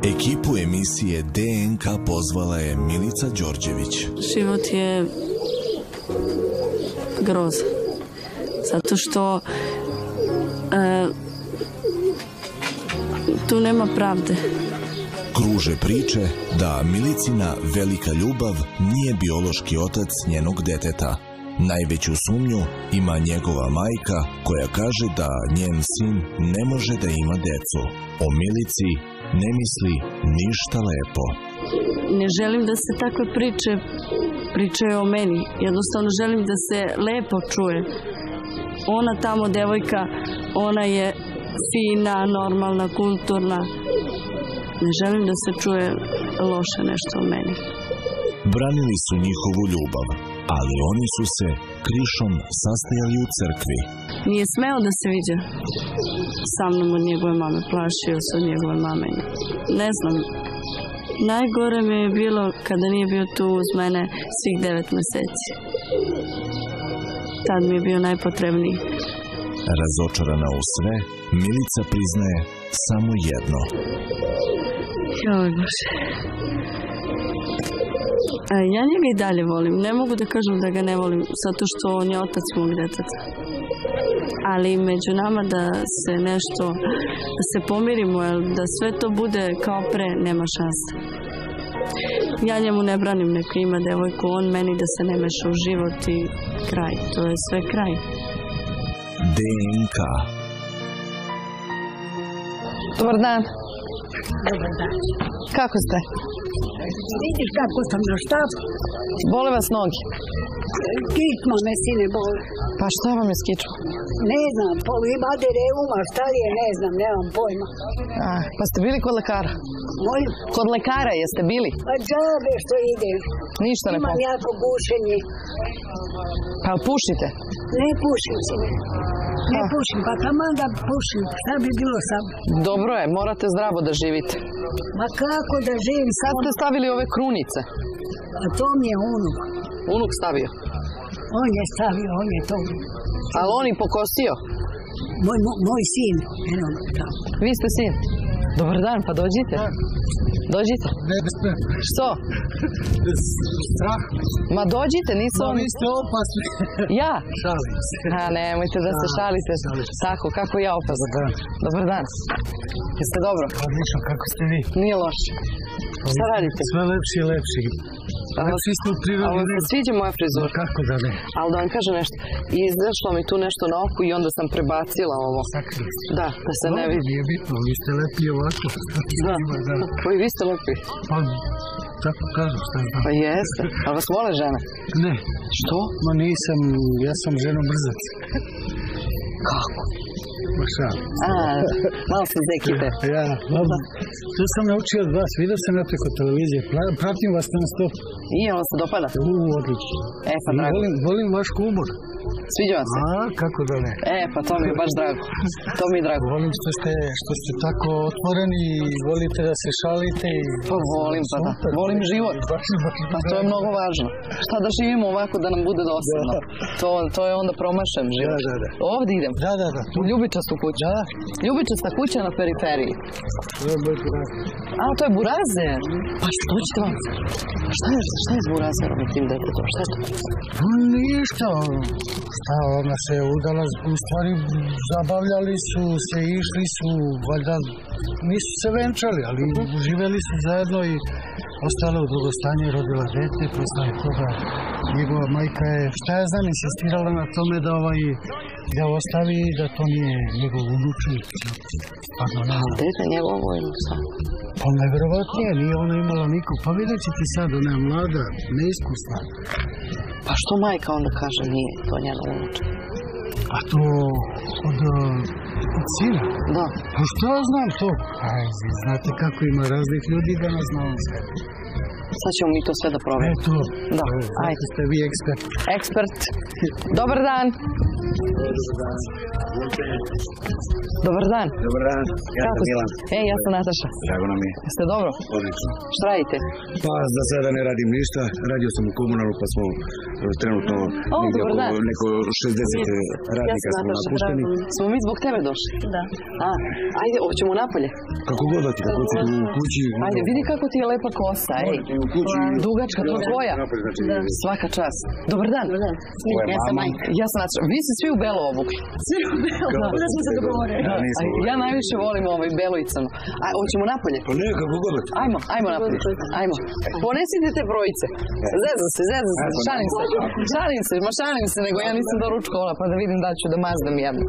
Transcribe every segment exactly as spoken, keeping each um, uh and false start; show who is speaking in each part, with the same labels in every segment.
Speaker 1: Ekipu emisije D N K pozvala je Milica Đorđević.
Speaker 2: Život je groza. Zato što e, tu nema pravde.
Speaker 1: Kruže priče da Milicina velika ljubav nije biološki otac njenog deteta. Najveću sumnju ima njegova majka koja kaže da njen sin ne može da ima decu. O Milici ne misli ništa lepo.
Speaker 2: Ne želim da se takve priče pričaju o meni. Jednostavno želim da se lepo čuje. Ona tamo devojka, ona je fina, normalna, kulturna. Ne želim da se čuje loše nešto o meni.
Speaker 1: Branili su njihovu ljubav, ali oni su se krišom sastajali u crkvi.
Speaker 2: Nije smeo da se viđa sa mnom od njegove mame, plašio se od njegove mame. Ne znam, najgore mi je bilo kada nije bio tu uz mene svih devet meseci. Tad mi je bio najpotrebniji.
Speaker 1: Razočarana u sve, Milica priznaje samo jedno.
Speaker 2: Joj Bože. Ja njega i dalje volim. Ne mogu da kažem da ga ne volim, zato što on je otac mog deteta. Ali među nama da se nešto, da se pomirimo, da sve to bude kao pre, nema šanse. Ja njemu ne branim, neko ima devojku, on meni da se ne meša u život i kraj. To je sve kraj.
Speaker 1: D N K.
Speaker 3: Dobar dan.
Speaker 4: Dobar dan.
Speaker 3: Kako ste?
Speaker 4: Vidiš kako sam na štapu?
Speaker 3: Bole vas noge?
Speaker 4: Kičma me sine boli.
Speaker 3: Pa šta vam je s kičmom?
Speaker 4: Ne znam, imate reuma, šta li je, ne znam, nemam pojma.
Speaker 3: A, pa ste bili kod lekara?
Speaker 4: Molim?
Speaker 3: Kod lekara jeste bili?
Speaker 4: Pa džabe što ide.
Speaker 3: Ništa ne
Speaker 4: Imam
Speaker 3: pomoći.
Speaker 4: jako bušenje.
Speaker 3: Pa pušite?
Speaker 4: Ne pušim sine. Ne pušim, pa taman da pušim, šta bi bilo sam?
Speaker 3: Dobro je, morate zdravo da živite.
Speaker 4: Ma kako da živim?
Speaker 3: Kad ste stavili ove krunice?
Speaker 4: A to mi je unuk.
Speaker 3: Unuk stavio?
Speaker 4: On je stavio, on je to.
Speaker 3: Ali on i pokosio?
Speaker 4: Moj, moj, moj sin. Eno, tako.
Speaker 3: Vi ste sin? Dobar dan, pa dođite. Dođite.
Speaker 5: Ne, ne smem.
Speaker 3: Što?
Speaker 5: Strah.
Speaker 3: Ma dođite, nisu
Speaker 5: No,
Speaker 3: oni...
Speaker 5: vi ste opasni.
Speaker 3: Ja?
Speaker 5: Šalim se.
Speaker 3: A, nemojte da se šalite. Tako, kako ja opasno.
Speaker 5: Dobar dan.
Speaker 3: Dobar dan. Jeste dobro?
Speaker 5: Odlično, kako ste vi?
Speaker 3: Nije loše. Šta radite?
Speaker 5: Sve lepši i lepši. Lepši ste u
Speaker 3: A
Speaker 5: prirodi.
Speaker 3: vam se sviđa moja frizura?
Speaker 5: Kako da ne?
Speaker 3: Ali da vam kažem nešto, izašlo mi tu nešto na oku i onda sam prebacila ovo.
Speaker 5: Sakrili ste.
Speaker 3: Da, da se ne vidi.
Speaker 5: Nije bitno, vi ste lepi ovako.
Speaker 3: Da, pa i vi ste lepi.
Speaker 5: Pa, tako kažu, šta je znam.
Speaker 3: Pa jeste, ali vas vole žene?
Speaker 5: Ne.
Speaker 3: Što?
Speaker 5: Ma nisam, ja sam ženo brzac.
Speaker 3: Kako?
Speaker 5: Ma šalim.
Speaker 3: A, malo sam zekite.
Speaker 5: Ja, dobro. To sam naučio od vas, vidio sam ja preko televizije, pratim vas na stop.
Speaker 3: I ono se dopada?
Speaker 5: U, odlično.
Speaker 3: E, pa drago.
Speaker 5: Volim, volim vaš humor.
Speaker 3: Sviđa vam se?
Speaker 5: A, kako da ne.
Speaker 3: E, pa to mi je baš drago. To mi je drago.
Speaker 5: Volim što ste, što ste tako otvoreni i volite da se šalite. I...
Speaker 3: Pa volim, pa da. Volim život. Pa to je mnogo važno. Šta da živimo ovako da nam bude dosadno. To, to je onda promašen život.
Speaker 5: Da, da, da.
Speaker 3: Ovdje idem.
Speaker 5: Da, da, da.
Speaker 3: U ljubičastu kuću.
Speaker 5: Da.
Speaker 3: Ljubičasta kuća na periferiji.
Speaker 5: To je moj buraz.
Speaker 3: A, to je burazer. Pa što ćete vam? Šta je, šta je s burazerom i tim detetom? Šta je to?
Speaker 5: No, ništa. Šta, ona se udala, u stvari zabavljali su se, išli su, valjda nisu se venčali, ali živeli su zajedno i ostala u drugo stanje, rodila dete, posle toga njegova majka je, šta ja znam, insistirala na tome da ovaj ga ostavi, da to nije njegov unučnik. Pardon,
Speaker 3: A dete njegovo ili šta?
Speaker 5: Pa najverovatnije, nije ona imala nikog. Pa vidjet će ti sad, ona je mlada, neiskusna.
Speaker 3: Pa što majka onda kaže nije to njena unuča?
Speaker 5: A to od, od sina?
Speaker 3: Da.
Speaker 5: Pa što ja znam to? Aj, znate kako ima raznih ljudi da nas znamo sve.
Speaker 3: Sad ćemo mi to sve da provjerimo.
Speaker 5: Eto,
Speaker 3: Da, ajde.
Speaker 5: ste vi ekspert.
Speaker 3: Ekspert. Dobar dan. Dobar dan.
Speaker 6: Dobar dan, ja sam Milan.
Speaker 3: Ej, ja sam Nataša.
Speaker 6: Drago nam je.
Speaker 3: Jeste dobro?
Speaker 6: Odlično.
Speaker 3: Šta radite?
Speaker 6: Pa za sada ne radim ništa, radio sam u komunalu pa smo e, trenutno
Speaker 3: O,
Speaker 6: negdje
Speaker 3: dobar
Speaker 6: oko
Speaker 3: dan.
Speaker 6: neko šezdeset radnika
Speaker 3: Ja sam
Speaker 6: smo
Speaker 3: Nataša,
Speaker 6: napušteni.
Speaker 3: drago. Smo mi zbog tebe došli?
Speaker 2: Da.
Speaker 3: A, ajde, hoćemo napolje.
Speaker 6: Kako god da ti, kako si u kući.
Speaker 3: Ajde, vidi kako ti je lepa kosa, ej.
Speaker 6: Možete i u kući.
Speaker 3: Dugačka, to je tvoja.
Speaker 6: Napolje, znači,
Speaker 3: Svaka čast. Dobar dan.
Speaker 6: Tvoja
Speaker 2: Ja sam
Speaker 6: mama.
Speaker 2: majka.
Speaker 3: Ja sam Nataša. Vi ste svi u belo obukli.
Speaker 2: Svi u belo. Da smo se dogovorili.
Speaker 6: Da, nismo.
Speaker 3: Aj, ja najviše volim ovaj belo i crno. A, hoćemo napolje?
Speaker 6: Pa ne, kako god da ti.
Speaker 3: Ajmo, ajmo napolje. Ajmo. Ponesite te brojice. Zezam se, zezam se, šalim se. Šalim se, ma šalim se, nego ja nisam doručkovala, pa da vidim da ću da mazdam jednu.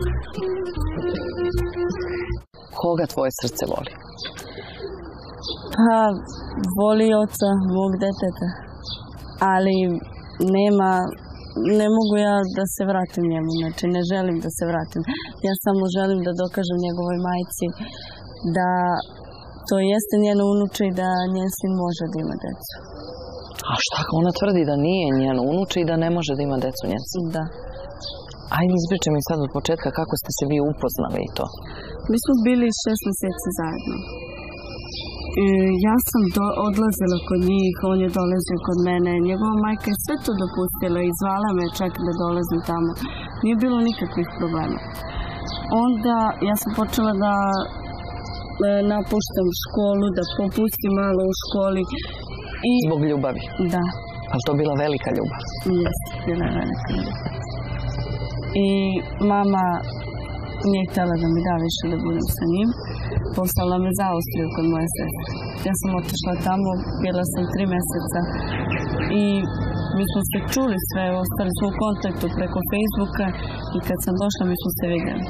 Speaker 3: Koga tvoje srce voli?
Speaker 2: Pa, voli oca mog deteta. Ali nema, ne mogu ja da se vratim njemu, znači ne želim da se vratim. Ja samo želim da dokažem njegovoj majci da to jeste njeno unuče i da njen sin može da ima decu.
Speaker 3: A šta ako ona tvrdi da nije njeno unuče i da ne može da ima decu njen sin?
Speaker 2: Da.
Speaker 3: Ajde, ispričaj mi sad od početka kako ste se vi upoznali i to.
Speaker 2: Mi smo bili šest mjeseci zajedno. E, ja sam do, odlazila kod njih, on je dolazio kod mene. Njegova majka je sve to dopustila i zvala me čak da dolazim tamo. Nije bilo nikakvih problema. Onda ja sam počela da e, napuštam školu, da popustim malo u školi. I,
Speaker 3: Zbog ljubavi.
Speaker 2: da,
Speaker 3: Ali to bila velika ljubav.
Speaker 2: jeste, bila je velika ljubav. I mama nije htjela da mi da više da budem sa njim. Poslala me za Austriju kod moje sestre. Ja sam otišla tamo, bila sam tri mjeseca i mi smo se čuli sve, ostali smo u kontaktu preko Facebooka i kad sam došla mi smo se vidjeli.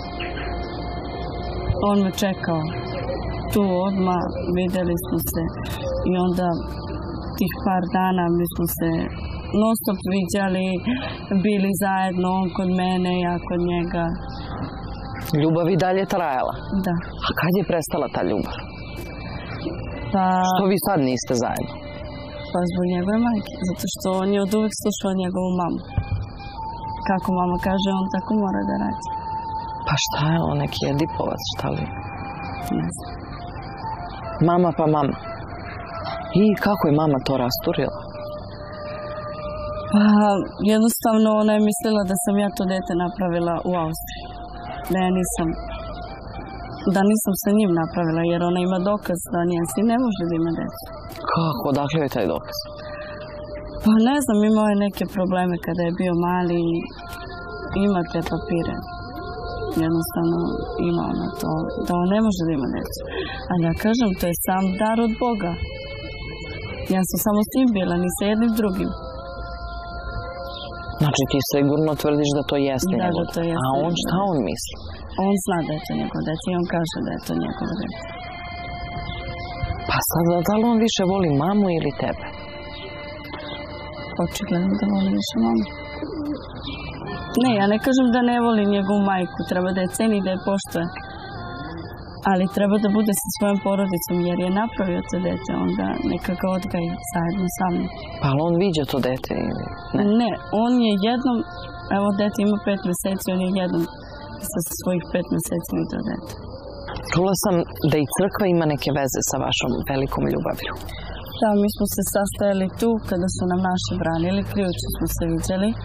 Speaker 2: On me čekao tu odmah, vidjeli smo se i onda tih par dana mi smo se non stop viđali, bili zajedno, on kod mene, ja kod njega.
Speaker 3: Ljubav i dalje trajala.
Speaker 2: Da.
Speaker 3: A kad je prestala ta ljubav?
Speaker 2: Pa,
Speaker 3: Što vi sad niste zajedno?
Speaker 2: pa zbog njegove majke, zato što on je od uvijek slušao njegovu mamu. Kako mama kaže, on tako mora da radi.
Speaker 3: Pa šta je on, neki je dipovac, šta li?
Speaker 2: Ne znam.
Speaker 3: Mama pa mama. I kako je mama to rasturila?
Speaker 2: Pa, jednostavno ona je mislila da sam ja to dete napravila u Austriji. Da ja nisam, da nisam sa njim napravila, jer ona ima dokaz da njen sin ne može da ima decu.
Speaker 3: Kako? Odakle je taj dokaz?
Speaker 2: Pa ne znam, imao je neke probleme kada je bio mali i ima te papire. Jednostavno ima ona to, da on ne može da ima decu. Ali ja kažem, to je sam dar od Boga. Ja sam samo s njim bila, ni sa jednim drugim.
Speaker 3: Znači ti sigurno tvrdiš da to jeste
Speaker 2: Da,
Speaker 3: njegov.
Speaker 2: da to jeste
Speaker 3: A on
Speaker 2: njegov
Speaker 3: šta
Speaker 2: dete.
Speaker 3: on misli?
Speaker 2: On zna da je to njegov dete i on kaže da je to njegov dete.
Speaker 3: Pa sad, da li on više voli mamu ili tebe?
Speaker 2: Očigledno da voli više mamu. Ne, ja ne kažem da ne voli njegovu majku, treba da je ceni, da je poštuje. Ali treba da bude sa svojom porodicom, jer je napravio to dete, onda neka ga odgaji zajedno sa mnom.
Speaker 3: Pa ali on viđa to dete ili ne?
Speaker 2: Ne, on je jednom, evo dete ima pet mjeseci, on je jednom sa svojih pet mjeseci vidio dete.
Speaker 3: Čula sam da i crkva ima neke veze sa vašom velikom ljubavlju.
Speaker 2: Da, mi smo se sastajali tu kada su nam naši branili, ključe smo se viđali. E,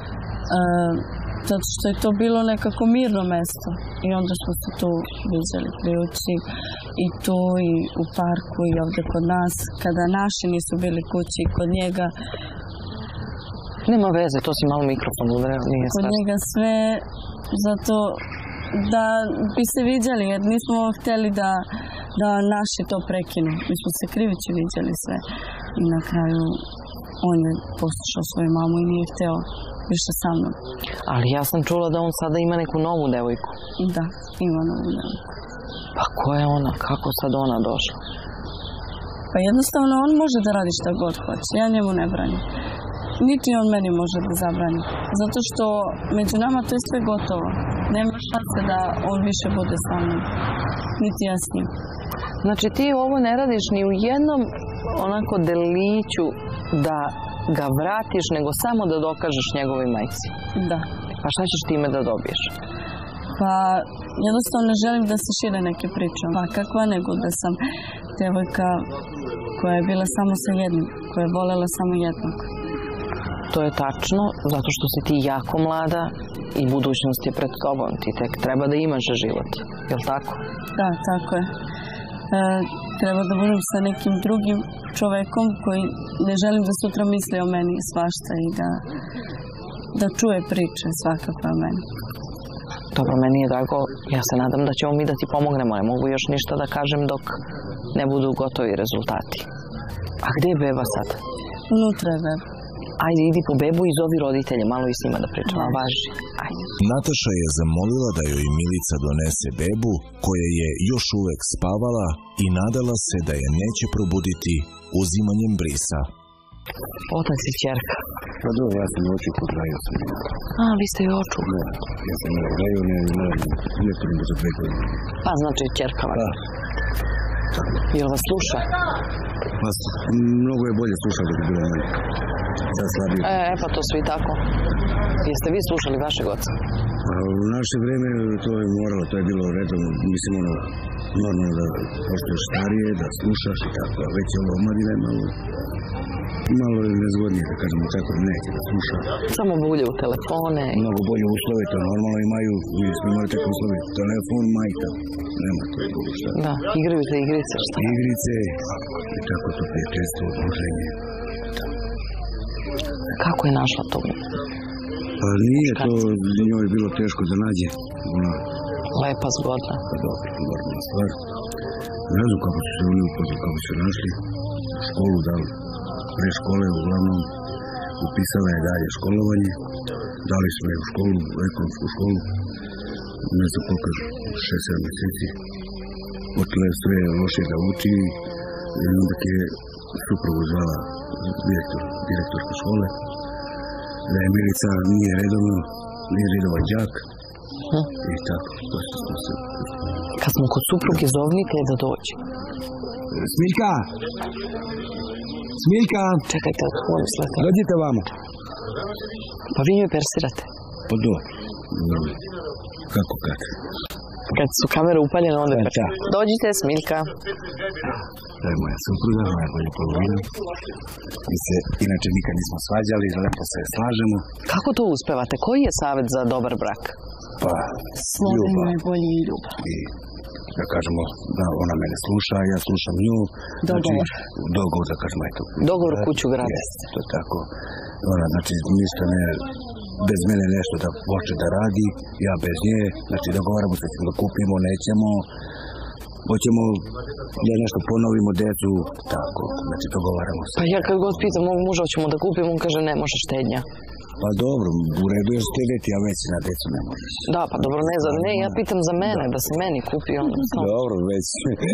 Speaker 2: zato što je to bilo nekako mirno mesto i onda smo se tu viđali ključi i tu i u parku i ovdje kod nas. Kada naši nisu bili kući kod njega,
Speaker 3: Nema veze, to si malo mikrofon udarao, nije
Speaker 2: kod
Speaker 3: strašno.
Speaker 2: njega sve zato da bi se viđali, jer nismo htjeli da, da naši to prekinu. Mi smo se krivići viđali sve i na kraju on je poslušao svoju mamu i nije htio više sa mnom.
Speaker 3: Ali ja sam čula da on sada ima neku novu devojku.
Speaker 2: Da, ima novu devojku.
Speaker 3: Pa ko je ona? Kako sad ona došla?
Speaker 2: Pa jednostavno on može da radi šta god hoće, ja njemu ne branim. Niti on meni može da zabrani. Zato što među nama to je sve gotovo. Nema šanse da on više bude sa mnom. Niti ja s njim.
Speaker 3: Znači ti ovo ne radiš ni u jednom onako deliću da ga vratiš, nego samo da dokažeš njegovoj majci.
Speaker 2: Da.
Speaker 3: Pa šta ćeš time da dobiješ?
Speaker 2: Pa jednostavno ne želim da se šire neke priče ovakakva, nego da sam devojka koja je bila samo sa jednim, koja je volela samo jednog.
Speaker 3: To je tačno, zato što si ti jako mlada i budućnost je pred tobom. Ti tek treba da imaš život. Je li tako?
Speaker 2: Da, tako je. E, treba da budem sa nekim drugim čovekom koji ne želim da sutra misli o meni svašta i da, da čuje priče svakako o meni.
Speaker 3: Dobro, meni je drago. Ja se nadam da ćemo mi da ti pomognemo. Ne mogu još ništa da kažem dok ne budu gotovi rezultati. A gde je beba sad?
Speaker 2: Unutra je beba.
Speaker 3: Ajde, idi po bebu i zovi roditelje, malo i s njima da pričamo. Važi. Ajde.
Speaker 1: Nataša je zamolila da joj Milica donese bebu, koja je još uvek spavala i nadala se da je neće probuditi uzimanjem brisa.
Speaker 3: Otac i ćerka.
Speaker 6: Pa dobro, ja sam oču podrajio sam.
Speaker 3: A, vi ste i oču.
Speaker 6: Da, ja sam ne odrejio, ne, ne, ne primo za pet godina.
Speaker 3: Pa znači ćerka vam.
Speaker 6: Da.
Speaker 3: Jel vas sluša?
Speaker 6: Pa mnogo je bolje slušao dok je bilo manje. Sad slabije.
Speaker 3: E, e, pa to svi tako. Jeste vi slušali vašeg oca?
Speaker 6: Pa u naše vreme to je moralo, to je bilo redovno, mislim ono, normalno da poštoješ starije, da slušaš i tako, a već je ovo omladina malo, malo je nezgodnije, da kažemo tako, neće da sluša.
Speaker 3: Samo bulje u telefone.
Speaker 6: Mnogo bolje uslove, to normalno imaju, vi smo imali tako uslove, telefon, majka, nema to je bilo šta.
Speaker 3: Da, igraju se igrice, šta?
Speaker 6: Igrice i tako to prijateljstvo, druženje.
Speaker 3: Kako je našla to?
Speaker 6: Pa nije to njoj bilo teško da nađe. Ona...
Speaker 3: Lepa, zgodna.
Speaker 6: Pa dobro, normalna stvar. Ne znam kako su se oni upoznali, kako su našli. Školu dali, pre škole uglavnom. Upisala je dalje školovanje. Dali smo je u školu, u ekonomsku školu. Ne znam koliko, šest sedam meseci. Počela je sve loše da uči. I onda je suprugu zvala direktor, direktorske škole. Da je Milica nije redovno, nije redovan đak.
Speaker 3: Hm.
Speaker 6: I tako, to se to se...
Speaker 3: Kad smo kod supruge, zovnite je da dođe.
Speaker 6: Smiljka! Smiljka!
Speaker 3: Čekajte, molim slete.
Speaker 6: Dođite vamo.
Speaker 3: Pa vi njoj persirate.
Speaker 6: Pa do. Kako kad?
Speaker 3: Kad su kamere upaljene, onda je
Speaker 6: persirate.
Speaker 3: Dođite, Smiljka.
Speaker 6: To je moja supruga, moja bolja polovina. Mi se inače nikad nismo svađali, lepo se slažemo.
Speaker 3: Kako to uspevate? Koji je savjet za dobar brak?
Speaker 6: Pa,
Speaker 2: Složenje je bolje i ljubav.
Speaker 6: I da kažemo da ona mene sluša, ja slušam nju.
Speaker 2: Dogovor.
Speaker 6: Znači, dogovor, da kažemo, eto.
Speaker 3: Dogovor kuću grada.
Speaker 6: Jeste, to je tako. Ona, znači, ništa ne, bez mene nešto da počne da radi, ja bez nje, znači dogovaramo se da kupimo, nećemo. Hoćemo da nešto ponovimo decu, tako, znači dogovaramo se.
Speaker 3: Pa ja kad god pitam mog muža hoćemo da kupimo, on kaže ne može štednja.
Speaker 6: Pa dobro, u redu je štedeti, a već na decu ne možeš.
Speaker 3: Da, pa dobro, ne za ne, ja pitam za mene, da se meni kupi ono.
Speaker 6: Dobro, već,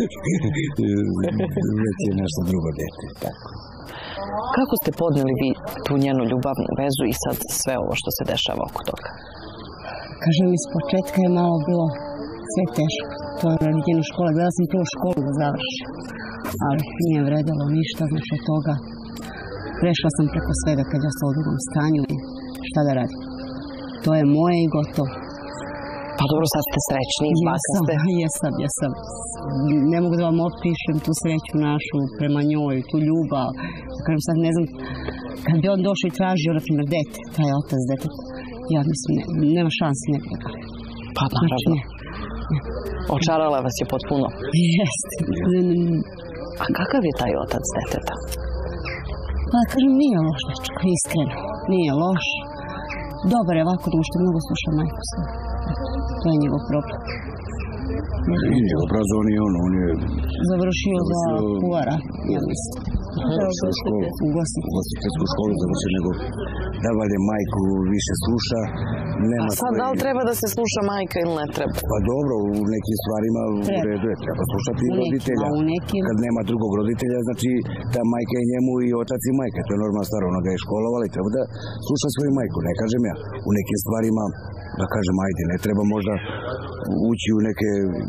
Speaker 6: već je nešto drugo dete, tako.
Speaker 3: Kako ste podneli vi tu njenu ljubavnu vezu i sad sve ovo što se dešava oko toga?
Speaker 4: Kažem, iz početka je malo bilo sve teško. To je na njenu školu. Bila sam prvo školu da završim, ali nije vredalo ništa, znači od toga. Prešla sam preko svega kad je ostala u drugom stanju i šta da radim. To je moje i gotovo.
Speaker 3: Pa dobro, sad ste srećni, izbaka ste.
Speaker 4: Jesam, jesam. Ne mogu da vam opišem tu sreću našu prema njoj, tu ljubav. Kažem sad, ne znam, kad bi on došao i tražio, na primjer, dete, taj otac deteta, ja mislim, ne, nema šanse, ne bi da.
Speaker 3: Pa naravno. Očarala vas je potpuno.
Speaker 4: Jeste.
Speaker 3: A kakav je taj otac deteta?
Speaker 4: Pa kažem, nije loš dečko, iskreno. Nije loš. Dobar je ovako, da što mnogo sluša majku sve. To je njegov problem.
Speaker 6: I obrazovan je on, on je...
Speaker 4: Završio za kuvara, ja mislim.
Speaker 6: Završio školu. Ugostiteljsku školu završio, nego da valje majku više sluša.
Speaker 3: A sad da li treba da se sluša majka ili ne treba?
Speaker 6: Pa dobro, u nekim stvarima u redu je, treba slušati roditelja. Kad nema drugog roditelja, znači ta majka je njemu i otac i majka. To je normalna stvar, ona ga je školovala i treba da sluša svoju majku. Ne kažem ja, u nekim stvarima, da kažem, ajde, ne treba možda ući u neke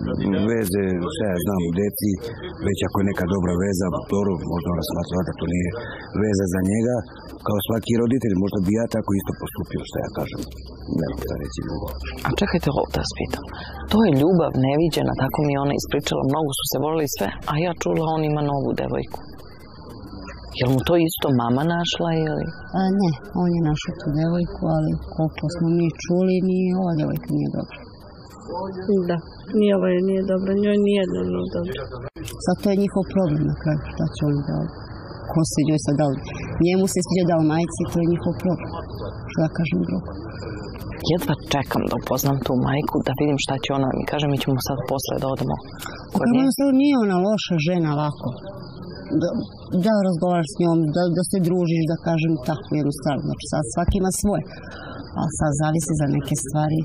Speaker 6: veze, šta ja znam, deci, već ako je neka dobra veza, dobro, možda ona smatra da to nije veza za njega, kao svaki roditelj, možda bi ja tako isto postupio, šta ja kažem. Nemam šta reći drugo.
Speaker 3: A čekajte, ovo da vas pitam. To je ljubav neviđena, tako mi je ona ispričala, mnogo su se volili sve, a ja čula on ima novu devojku. Jel mu to isto mama našla ili?
Speaker 4: A ne, on je našao tu devojku, ali koliko smo mi čuli, ni ova devojka nije dobra.
Speaker 2: Da, ni ova nije dobra, njoj nijedno nije dobra.
Speaker 4: Sad to je njihov problem na kraju, šta će oni da... Ko se njoj sad dao? Njemu se sviđa dao majci, to je njihov problem. Što da kažem drugo?
Speaker 3: Jedva čekam da upoznam tu majku, da vidim šta će ona mi kaže, mi ćemo sad posle da odemo kod nje.
Speaker 4: Kako nije ona loša žena ovako. Da, da razgovaraš s njom, da, da se družiš, da kažem tako jednu stvar. Znači sad svaki ima svoje. A sad zavisi za neke stvari.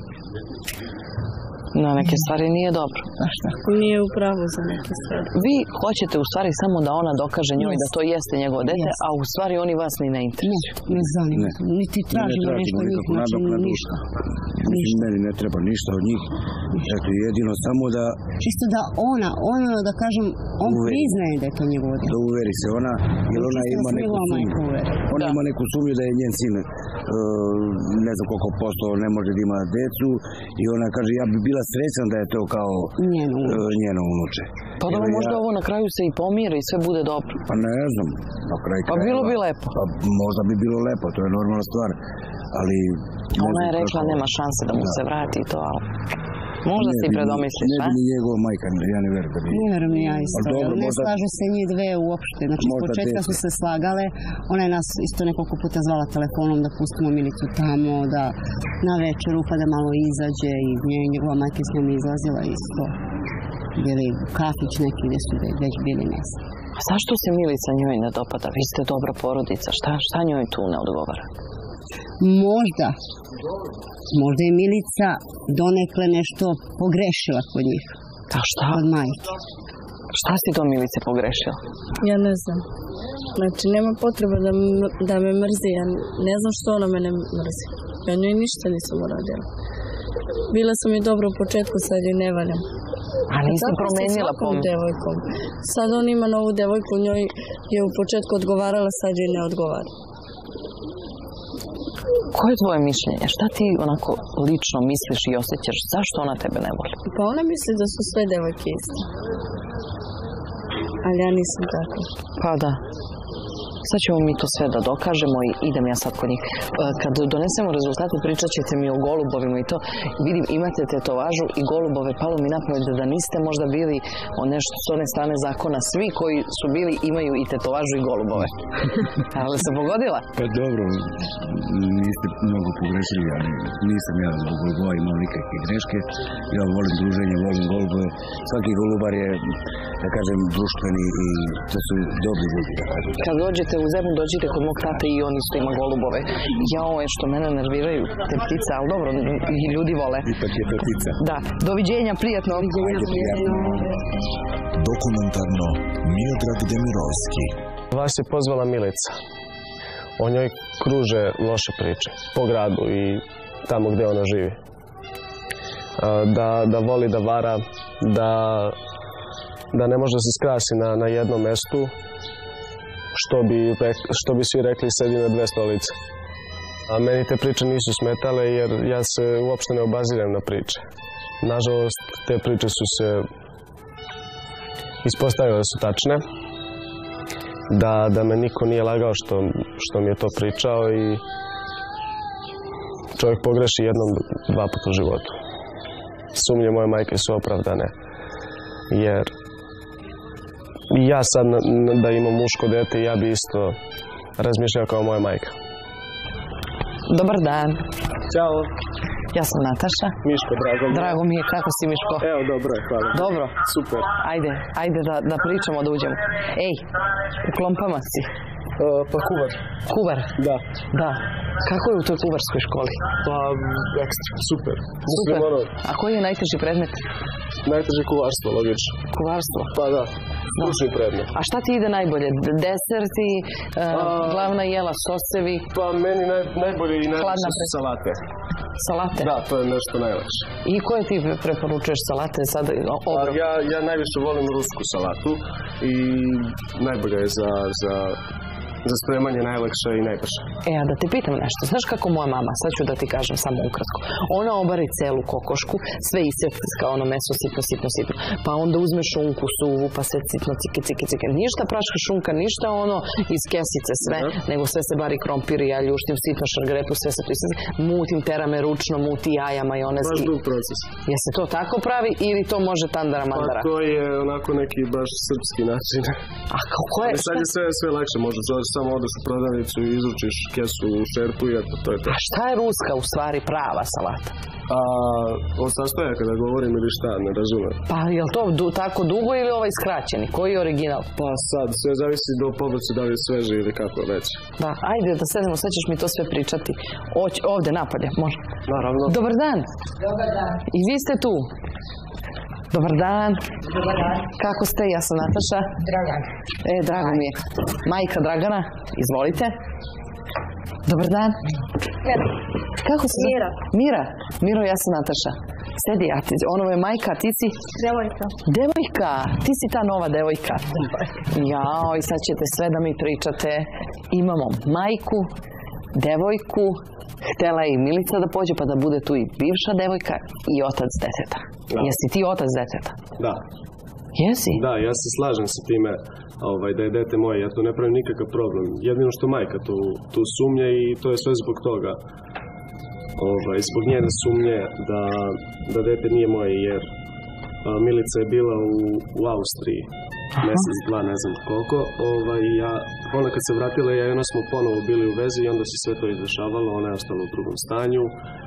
Speaker 3: Na neke stvari nije dobro.
Speaker 4: Pa šta?
Speaker 2: Nije u pravu za neke stvari.
Speaker 3: Vi hoćete u stvari samo da ona dokaže njoj da to jeste njegovo dete, a u stvari oni vas ni ne interesuju.
Speaker 4: Ne, ne zanima. Niti tražimo nešto od njih, znači ništa.
Speaker 6: Mislim, meni ne treba ništa od njih. Eto, jedino samo da...
Speaker 4: Čisto da ona, ono da kažem, on priznaje da je to njegovo dete.
Speaker 6: Da uveri se ona, jer ona ima neku sumnju. Ona ima neku sumnju da je njen sin, ne znam koliko posto, ne može da ima decu i ona kaže, ja bi bila srećan da je to kao njeno unuče.
Speaker 3: Pa dobro, možda ovo na kraju se i pomire i sve bude dobro.
Speaker 6: Pa ne znam.
Speaker 3: Pa bilo bi lepo.
Speaker 6: Pa možda bi bilo lepo, to je normalna stvar. Ali...
Speaker 3: Ona je rekla nema šanse da mu se vrati i to, ali... Možda si i predomisliš,
Speaker 6: ne? Ne bi ni njegova majka, ja ne verujem da bi...
Speaker 4: Ne verujem ni ja isto, ne slažu se njih dve uopšte. Znači, iz početka su se slagale, ona je nas isto nekoliko puta zvala telefonom da pustimo Milicu tamo, da na večeru pa da malo izađe i njegova majka s njom izlazila isto. Bili kafić neki gdje su već bili mjesta.
Speaker 3: A zašto se Milica njoj ne dopada? Vi ste dobra porodica, šta, šta njoj tu ne odgovara?
Speaker 4: Možda. Možda je Milica donekle nešto pogrešila kod njih.
Speaker 3: A šta?
Speaker 4: Kod majke.
Speaker 3: Šta si to Milice pogrešila?
Speaker 2: Ja ne znam. Znači, nema potreba da, da me mrzi. Ja ne znam što ona mene mrzi. Ja njoj ništa nisam uradila. Bila sam i dobro u početku, sad je ne valjam.
Speaker 3: A nisi promenila
Speaker 2: pomisla? Sad on ima novu devojku, njoj je u početku odgovarala, sad je ne odgovara.
Speaker 3: Koje je tvoje mišljenje? Šta ti onako lično misliš i osjećaš? Zašto ona tebe ne voli?
Speaker 2: Pa ona misli da su sve devojke iste. Ali ja nisam tako.
Speaker 3: Pa da. Sad ćemo mi to sve da dokažemo i idem ja sad kod njih. Kad donesemo rezultate, pričat ćete mi o golubovima i to. Vidim, imate tetovažu i golubove, palo mi na pamet da niste možda bili o nešto s one strane zakona. Svi koji su bili imaju i tetovažu i golubove. Ali se pogodila?
Speaker 6: Pa dobro, niste mnogo pogrešili, ali nisam ja zbog golubova imao nikakve greške. Ja volim druženje, volim golubove. Svaki golubar je, da kažem, društveni i to su dobri ljudi, da kažem.
Speaker 3: Kad dođete u Zemun, dođite kod mog tate i on isto ima golubove. Ja ovo je što mene nerviraju, te ptice, ali dobro, i ljudi vole.
Speaker 6: Ipak je to ptica.
Speaker 3: Da, doviđenja, prijatno.
Speaker 1: Dokumentarno Miodrag Demirovski.
Speaker 7: Vas je pozvala Milica. O njoj kruže loše priče po gradu i tamo gdje ona živi. Da, da voli da vara, da, da ne može se skrasi na, na jednom mestu, što bi, što bi svi rekli sedi na dve stolice. A meni te priče nisu smetale jer ja se uopšte ne obaziram na priče. Nažalost, te priče su se ispostavile da su tačne. Da, da me niko nije lagao što, što mi je to pričao i čovjek pogreši jednom, dva puta u životu. Sumnje moje majke su opravdane, jer ja sad da imam muško dete, ja bi isto razmišljao kao moja majka.
Speaker 3: Dobar dan.
Speaker 7: Ćao.
Speaker 3: Ja sam Nataša.
Speaker 7: Miško, drago mi je.
Speaker 3: Drago mi je, kako si Miško?
Speaker 7: Evo, dobro je, hvala.
Speaker 3: Dobro?
Speaker 7: Super.
Speaker 3: Ajde, ajde da, da pričamo, da uđemo. Ej, u klompama si.
Speaker 7: Uh, pa kuvar.
Speaker 3: Kuvar?
Speaker 7: Da.
Speaker 3: Da. Kako je u toj kuvarskoj školi?
Speaker 7: Pa, ekstra, super.
Speaker 3: Super. Ono... A koji je najteži predmet?
Speaker 7: Najteže kuvarstvo, logično.
Speaker 3: Kuvarstvo?
Speaker 7: Pa da, stručni predmet.
Speaker 3: A šta ti ide najbolje? Deserti, uh, A... glavna jela, sosevi?
Speaker 7: Pa meni naj, najbolje i najbolje su salate.
Speaker 3: salate?
Speaker 7: Da, to je nešto najlakše.
Speaker 3: I koje ti preporučuješ salate sad?
Speaker 7: Ja, ja najviše volim rusku salatu i najbolja je za, za, za spremanje najlakša i najbrže.
Speaker 3: E, a da te pitam nešto, znaš kako moja mama, sad ću da ti kažem samo ukratko, ona obari celu kokošku, sve isecka, ono meso sitno, sitno, sitno, pa onda uzme šunku suvu, pa sve sitno, ciki, ciki, ciki, ništa praška šunka, ništa ono iz kesice sve, uh -huh. nego sve se bari krompir i ja ljuštim sitno šargrepu, sve se to isecka, mutim terame ručno, muti jaja, majonezki.
Speaker 7: Baš dug proces.
Speaker 3: Je se to tako pravi ili to može tandara mandara?
Speaker 7: Pa to je onako neki baš srpski način.
Speaker 3: A kako je?
Speaker 7: Ali sad je sve, sve lakše, možda samo odeš u prodavnicu i izručiš kesu u šerpu i eto, to je to.
Speaker 3: A šta je ruska u stvari prava salata?
Speaker 7: A od sastojaka da govorim ili šta, ne razumem.
Speaker 3: Pa je li to du, tako dugo ili ovaj skraćeni? Koji je original?
Speaker 7: Pa sad, sve zavisi do povrća da li je sveže ili kako već.
Speaker 3: Da, ajde da sedemo, sad ćeš mi to sve pričati. Oć, ovde napolje, može?
Speaker 7: Naravno.
Speaker 3: Dobar dan.
Speaker 8: Dobar dan.
Speaker 3: I vi ste tu? Dobar dan.
Speaker 8: Dobar dan.
Speaker 3: Kako ste? Ja sam Nataša.
Speaker 8: Dragan.
Speaker 3: E, drago mi je. Majka Dragana, izvolite. Dobar dan. Kako se?
Speaker 8: Mira.
Speaker 3: Mira. Miro, ja sam Nataša. Sedi, a ti, ono je majka, a ti si?
Speaker 8: Devojka.
Speaker 3: Devojka, ti si ta nova devojka. Jao, i sad ćete sve da mi pričate. Imamo majku, devojku, htela je i Milica da pođe pa da bude tu i bivša devojka i otac deteta. Da. Jesi ti otac deteta?
Speaker 7: Da.
Speaker 3: Jesi?
Speaker 7: Da, ja se slažem sa time ovaj, da je dete moje, ja tu ne pravim nikakav problem. Jedino što majka tu, tu sumnja i to je sve zbog toga. Ovaj, zbog njene sumnje da, da dete nije moje, jer a, Milica je bila u, u Austriji mesec, dva, ne znam koliko. Ovaj, ja, ona kad se vratila, ja i ona smo ponovo bili u vezi i onda se sve to izdešavalo, ona je ostala u drugom stanju.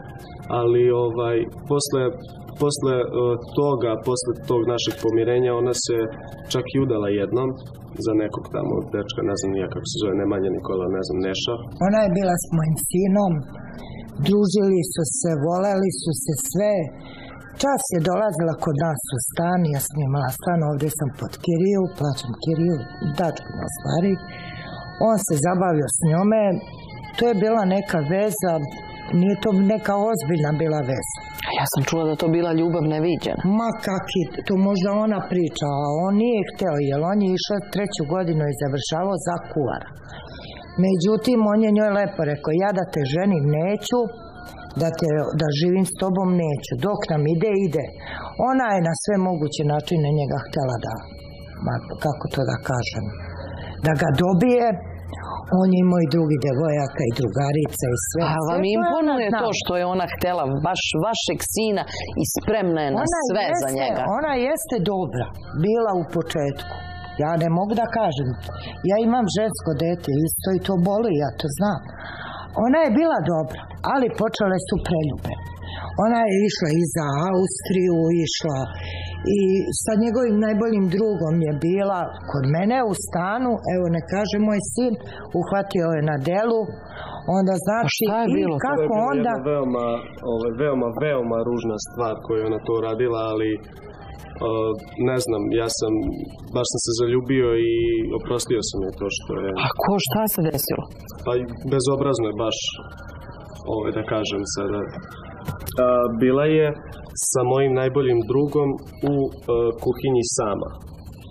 Speaker 7: Ali ovaj, posle, posle uh, toga, posle tog našeg pomirenja, ona se čak i udala jednom za nekog tamo dečka, ne znam nija kako se zove, Nemanja Nikola, ne znam, Neša.
Speaker 8: Ona je bila s mojim sinom, družili su se, voleli su se sve. Čas je dolazila kod nas u stan, ja sam imala stan, ovdje sam pod kiriju, plaćam kiriju, dačku na stvari. On se zabavio s njome, to je bila neka veza, nije to neka ozbiljna bila veza.
Speaker 3: Ja sam čula da to bila ljubav neviđena.
Speaker 8: Ma kaki, to možda ona priča, a on nije hteo, jer on je išao treću godinu i završavao za kuvara. Međutim, on je njoj lepo rekao, ja da te ženim neću, da, te, da živim s tobom neću, dok nam ide, ide. Ona je na sve moguće načine njega htjela da, ma, kako to da kažem, da ga dobije. On je imao i drugi devojaka i drugarica i sve.
Speaker 3: A vam imponuje to što je ona htjela baš vašeg sina i spremna je na
Speaker 8: ona
Speaker 3: sve
Speaker 8: jeste,
Speaker 3: za njega?
Speaker 8: Ona jeste dobra, bila u početku. Ja ne mogu da kažem. Ja imam žensko dete isto i to boli, ja to znam. Ona je bila dobra, ali počele su preljube. Ona je išla i za Austriju, išla i sa njegovim najboljim drugom je bila kod mene u stanu, evo ne kaže moj sin, uhvatio je na delu, onda znači i kako onda...
Speaker 7: To je bila jedna veoma, ove, veoma, veoma ružna stvar koju je ona to uradila, ali uh, ne znam, ja sam, baš sam se zaljubio i oprostio sam je to što je...
Speaker 3: A ko, šta se desilo?
Speaker 7: Pa bezobrazno je baš, ove, da kažem sada... Uh, bila je sa mojim najboljim drugom u uh, kuhinji sama. Uh,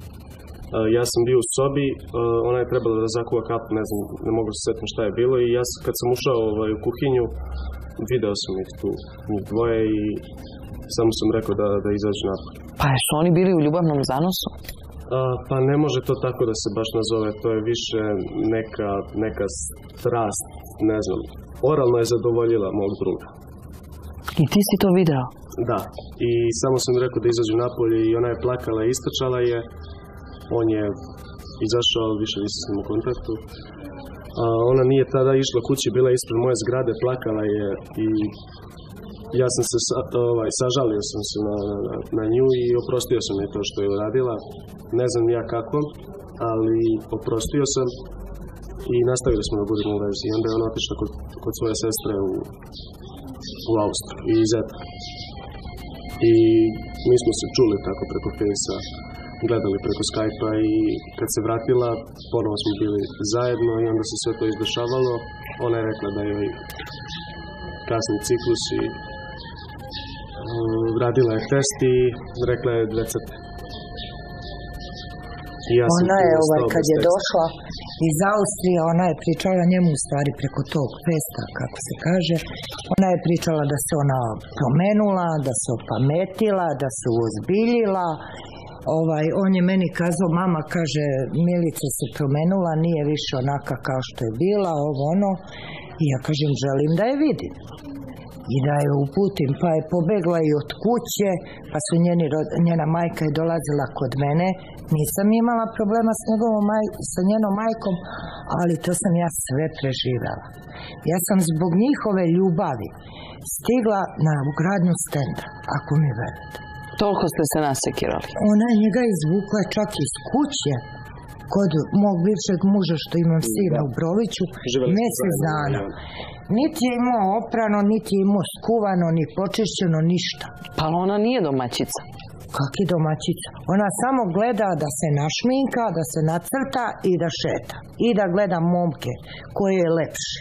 Speaker 7: ja sam bio u sobi, uh, ona je trebala da zakuva kafu, ne znam, ne mogu se sjetiti šta je bilo i ja kad sam ušao ovaj, u kuhinju, video sam ih tu, njih dvoje i samo sam rekao da, da izađu napolje.
Speaker 3: Pa su oni bili u ljubavnom zanosu?
Speaker 7: Uh, pa ne može to tako da se baš nazove, to je više neka, neka strast, ne znam, oralno je zadovoljila mog druga.
Speaker 3: I ti si to video?
Speaker 7: Da, i samo sam rekao da izađu napolje i ona je plakala i istrčala je. On je izašao, više nisam s njim u kontaktu. A ona nije tada išla kući, bila ispred moje zgrade, plakala je i ja sam se, ovaj, sažalio sam se na, na, na nju i oprostio sam je to što je uradila. Ne znam ja kako, ali oprostio sam i nastavili smo da budemo u vezi. I onda je ona otišla kod, kod svoje sestre u u Austriju i Zeta. I mi smo se čuli tako preko Fejsa, gledali preko Skype-a i kad se vratila, ponovo smo bili zajedno i onda se sve to izdešavalo. Ona je rekla da joj kasni ciklus i radila je test i rekla je dve crte. Ja
Speaker 8: ona je, ovaj, kad je došla iz Austrije, ona je pričala njemu u stvari preko tog festa, kako se kaže. Ona je pričala da se ona promenula, da se opametila, da se uozbiljila. Ovaj, on je meni kazao, mama, kaže, Milica se promenula, nije više onaka kao što je bila, ovo ono. I ja kažem, želim da je vidim. I da je uputim, pa je pobegla i od kuće, pa su njeni, njena majka je dolazila kod mene. Nisam imala problema s, njegovom maj, sa njenom majkom, ali to sam ja sve preživjela. Ja sam zbog njihove ljubavi stigla na ugradnju stenda, ako mi verujete.
Speaker 3: Toliko ste se nasekirali?
Speaker 8: Ona je njega izvukla čak iz kuće kod mog bivšeg muža što imam sina u Broviću, mjesec dana. Niti je imao oprano, niti je imao skuvano, ni počišćeno, ništa.
Speaker 3: Pa ona nije domaćica?
Speaker 8: Kaki domaćica? Ona samo gleda da se našminka, da se nacrta i da šeta. I da gleda momke koje je lepši.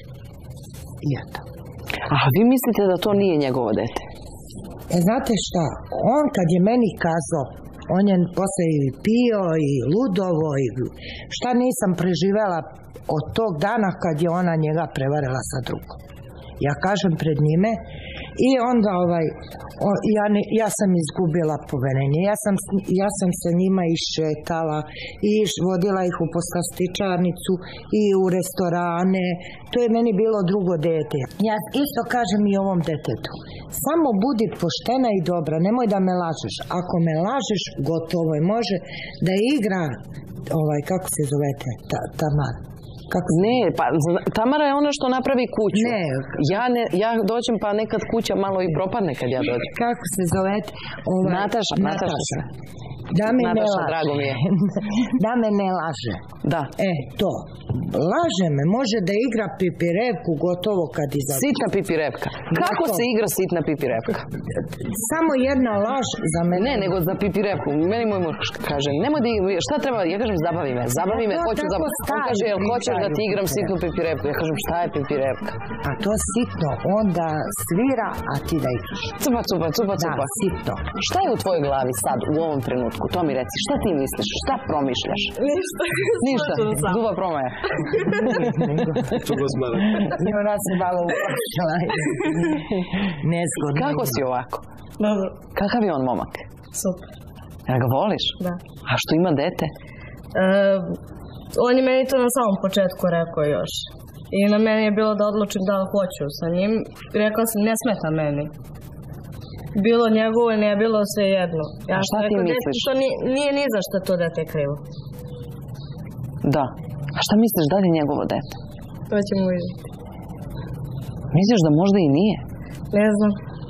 Speaker 8: I eto.
Speaker 3: A vi mislite da to nije njegovo dete?
Speaker 8: E, znate šta? On kad je meni kazao, on je posle i pio i ludovo i šta nisam preživela od tog dana kad je ona njega prevarila sa drugom. Ja kažem pred njime i onda ovaj, o, ja, ne, ja sam izgubila poverenje. Ja sam, ja sam sa njima išetala i vodila ih u poslastičarnicu i u restorane. To je meni bilo drugo dete. Ja isto kažem i ovom detetu. Samo budi poštena i dobra, nemoj da me lažeš. Ako me lažeš, gotovo je, može da igra, ovaj, kako se zovete, ta, Tamara. Kako
Speaker 3: ne, pa Tamara je ona što napravi kuću.
Speaker 8: Ne.
Speaker 3: Ja, ne, ja dođem pa nekad kuća malo i propadne kad ja dođem.
Speaker 8: Kako se zovete? Ovaj,
Speaker 3: Nataša, Nataša. Nataša.
Speaker 8: Da me
Speaker 3: Nataša,
Speaker 8: ne laže.
Speaker 3: Drago mi je.
Speaker 8: Da me ne laže.
Speaker 3: Da.
Speaker 8: E, to. Laže me, može da igra pipirevku gotovo kad izađe.
Speaker 3: Sitna pipirevka. Kako gotovo se igra sitna pipirevka?
Speaker 8: Samo jedna laž za mene.
Speaker 3: Ne, nego za pipirevku. Meni moj muž kaže, nemoj da igra, šta treba, ja kažem, zabavi me, zabavi me, hoću zabavi. On kaže, jel hoćeš da ti igram sitnu pipirevku? Ja kažem, šta je pipirevka?
Speaker 8: A to sitno, onda svira, a ti da igraš.
Speaker 3: Cupa, cupa, cupa, cupa.
Speaker 8: Da, sitno.
Speaker 3: Šta je u tvojoj glavi sad, u ovom trenutku? To mi reci, šta ti misliš, šta promišljaš?
Speaker 2: Ništa.
Speaker 3: Ništa, zuba promaja.
Speaker 8: I ona se malo uplašila. Nezgodno.
Speaker 3: Kako si ovako?
Speaker 2: Dobro.
Speaker 3: Kakav je on momak?
Speaker 2: Super.
Speaker 3: Ja ga voliš?
Speaker 2: Da.
Speaker 3: A što ima dete?
Speaker 2: E, on je meni to na samom početku rekao još. I na meni je bilo da odlučim da li hoću sa njim. Rekla sam, ne smeta meni. Bilo njegovo i ne bilo sve jedno. Ja
Speaker 3: šta ti misliš?
Speaker 2: To nije, nije ni za što to dete krivo.
Speaker 3: Da. A šta misliš da li je njegovo dete?
Speaker 2: To ćemo vidjeti.
Speaker 3: Misliš da možda i nije?
Speaker 2: Ne znam.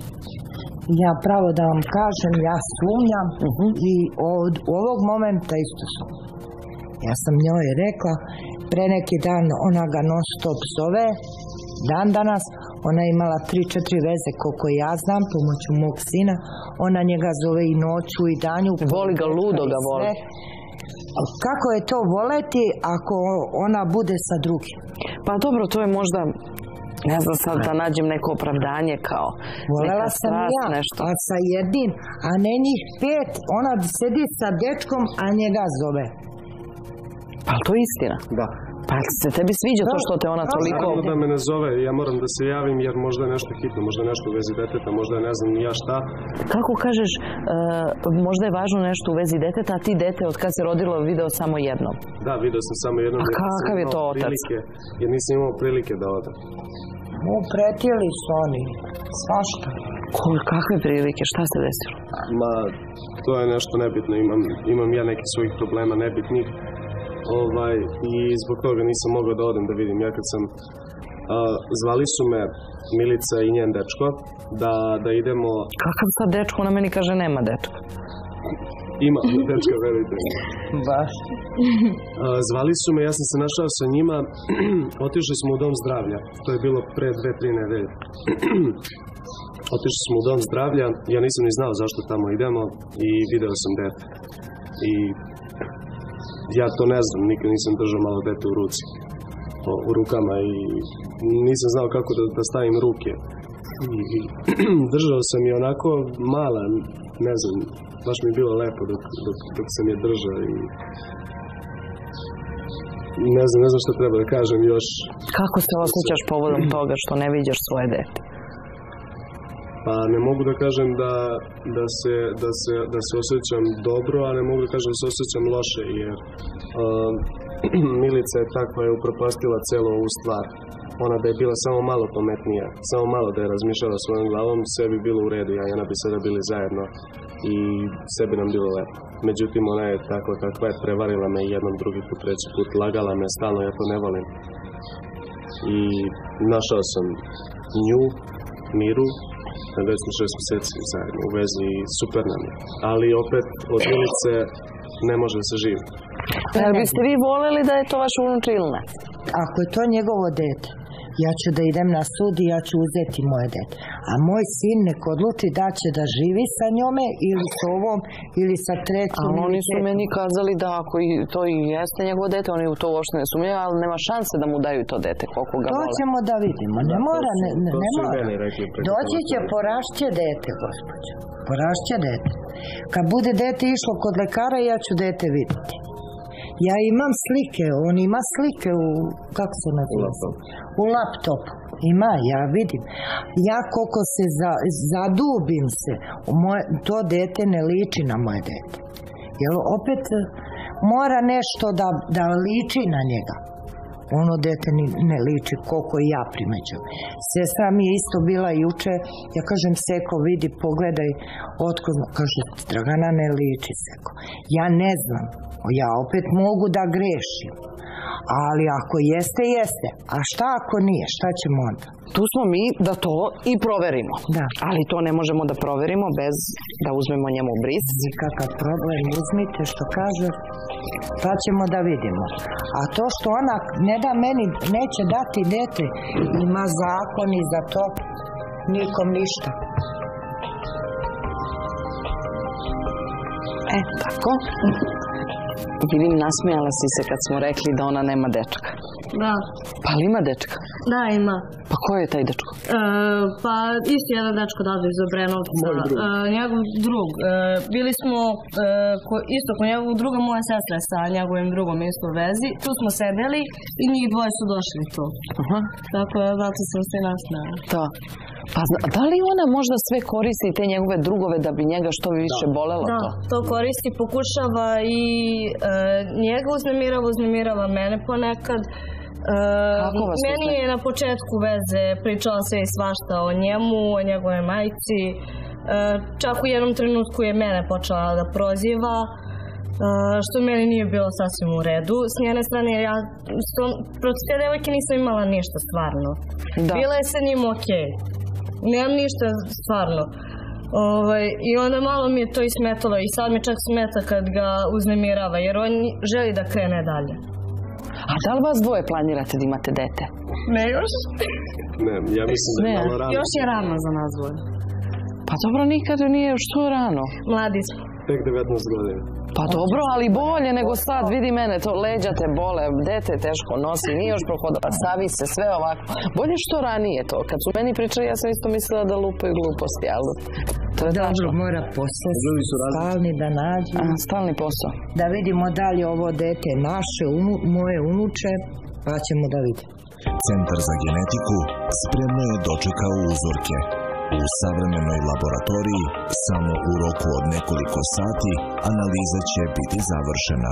Speaker 8: Ja pravo da vam kažem, ja sumnjam
Speaker 3: uh-huh.
Speaker 8: i od ovog momenta isto sam. Ja sam njoj rekla, pre neki dan ona ga non stop zove, dan danas, ona je imala tri četiri veze koliko ja znam, pomoću mog sina, ona njega zove i noću i danju.
Speaker 3: Voli ga, ludo ga voli.
Speaker 8: Kako je to voleti ako ona bude sa drugim?
Speaker 3: Pa dobro, to je možda, ne znam sad da nađem neko opravdanje kao
Speaker 8: volela
Speaker 3: neka
Speaker 8: sam
Speaker 3: strast,
Speaker 8: ja,
Speaker 3: nešto.
Speaker 8: a sa jednim, a ne njih pet, ona sedi sa dečkom, a njega zove.
Speaker 3: Pa to je istina?
Speaker 7: Da.
Speaker 3: Pa se tebi sviđa to što te ona toliko...
Speaker 7: Naravno da me ne zove, ja moram da se javim jer možda je nešto hitno, možda je nešto u vezi deteta, možda je ne znam ni ja šta.
Speaker 3: Kako kažeš, uh, možda je važno nešto u vezi deteta, a ti dete od kad se rodilo video samo jednom?
Speaker 7: Da, video sam samo jednom.
Speaker 3: A kakav je to otac?
Speaker 7: Prilike, jer nisam imao prilike da odem.
Speaker 8: Upretili su oni, svašta.
Speaker 3: Kakve prilike, šta se desilo?
Speaker 7: Ma, to je nešto nebitno, imam, imam ja neki svojih problema nebitnih. Ovaj, i zbog toga nisam mogao da odem da vidim. Ja kad sam, uh, zvali su me Milica i njen dečko da, da idemo...
Speaker 3: Kakav sad dečko? Ona meni kaže nema dečka.
Speaker 7: Ima dečka, verujte.
Speaker 3: Baš.
Speaker 7: Uh, zvali su me, ja sam se našao sa njima, otišli smo u dom zdravlja. To je bilo pre dve, tri nedelje. Otišli smo u dom zdravlja, ja nisam ni znao zašto tamo idemo i video sam dete. I ja to ne znam, nikad nisam držao malo dete u ruci, o, u rukama i nisam znao kako da, da stavim ruke. I držao sam je onako mala, ne znam, baš mi je bilo lepo dok, dok, dok sam je držao i ne znam, ne znam što treba da kažem još.
Speaker 3: Kako se osjećaš povodom toga što ne viđaš svoje dete?
Speaker 7: Pa ne mogu da kažem da, da, se, da, se, da se osjećam dobro, a ne mogu da kažem da se osjećam loše, jer uh, Milica je ta koja je upropastila celu ovu stvar. Ona da je bila samo malo pametnija, samo malo da je razmišljala svojom glavom, sve bi bilo u redu, ja i ona bi sada bili zajedno i sve bi nam bilo lepo. Međutim, ona je takva kakva je, prevarila me jednom, drugi put, treći put, lagala me stalno, ja to ne volim. I našao sam nju, Miru, već smo šest mjeseci zajedno u vezi i super nam je. Ali opet od Milice ne može da se živi.
Speaker 3: Jel biste vi voleli da je to vaš unuče ili ne?
Speaker 8: Ako je to njegovo dete, ja ću da idem na sud i ja ću uzeti moje dete. A moj sin nek odluči da će da živi sa njome ili s ovom ili sa trećom.
Speaker 3: Ali oni su meni kazali da ako to i jeste njegovo dete, oni u to uopšte ne sumnjaju, ali nema šanse da mu daju to dete koliko ga vole.
Speaker 8: To ćemo da vidimo, ne mora, ne, ne, ne mora. Doći će, porašće dete, gospođo. Porašće dete. Kad bude dete išlo kod lekara, ja ću dete vidjeti. Ja imam slike, on ima slike u, kako se naziva? U laptopu. Ima, ja vidim. Ja koliko se za, zadubim se, moje, to dete ne liči na moje dete. Jer opet mora nešto da, da liči na njega. Ono dete ne liči koliko i ja primećam. Sestra mi je isto bila juče, ja kažem Seko vidi, pogledaj, otkud, kaže Dragana ne liči Seko. Ja ne znam, ja opet mogu da grešim. Ali ako jeste, jeste. A šta ako nije, šta ćemo onda?
Speaker 3: Tu smo mi da to i proverimo.
Speaker 8: Da.
Speaker 3: Ali to ne možemo da proverimo bez da uzmemo njemu bris.
Speaker 8: Nikakav problem, uzmite što kaže, pa ćemo da vidimo. A to što ona ne da meni, neće dati dete, ima zakon i za to nikom ništa.
Speaker 3: E, tako. Vidim, nasmijala si se kad smo rekli da ona nema dečka.
Speaker 2: Da.
Speaker 3: Pa li ima dečka?
Speaker 2: Da, ima.
Speaker 3: Pa ko je taj dečko?
Speaker 2: E, pa isto jedan dečko dadu iz Obrenovca. E, njegov drug. E, bili smo e, ko, isto ko njegov druga, moja sestra sa njegovim drugom isto u vezi. Tu smo sedeli i njih dvoje su došli tu.
Speaker 3: Aha.
Speaker 2: Tako da, zato sam se nasmijala.
Speaker 3: Da. Pa da li ona možda sve koristi te njegove drugove da bi njega što više bolelo to?
Speaker 2: Da, to koristi, pokušava i e, njega uznemirava, uznemirava mene ponekad. E, meni je na početku veze pričala sve i svašta o njemu, o njegove majci. E, čak u jednom trenutku je mene počela da proziva, e, što meni nije bilo sasvim u redu. S njene strane, ja protiv te devojke nisam imala ništa stvarno. Da. Bila je sa njim okej. Nemam ništa stvarno. Ovaj, I onda malo mi je to ismetalo i sad mi čak smeta kad ga uznemirava jer on želi da krene dalje.
Speaker 3: A da li vas dvoje planirate da imate dete?
Speaker 2: Ne još.
Speaker 7: Ne, ja mislim da je malo rano.
Speaker 2: Još je rano za nas dvoje.
Speaker 3: Pa dobro, nikad nije što rano.
Speaker 2: Mladi smo.
Speaker 7: Tek devetnaest godina.
Speaker 3: Pa dobro, ali bolje nego sad, vidi mene, to leđa te bole, dete teško nosi, nije još prohodala, savi se, sve ovako. Bolje što ranije to, kad su meni pričali, ja sam isto mislila da lupaju gluposti, ali to je tačno.
Speaker 8: Dobro, mora posao, stalni da nađe.
Speaker 3: Aha, stalni posao.
Speaker 8: Da vidimo da li ovo dete naše, unu, moje unuče, pa ćemo da vidimo.
Speaker 1: Centar za genetiku spremno je dočekao uzorke. U savremenoj laboratoriji samo u roku od nekoliko sati analiza će biti završena.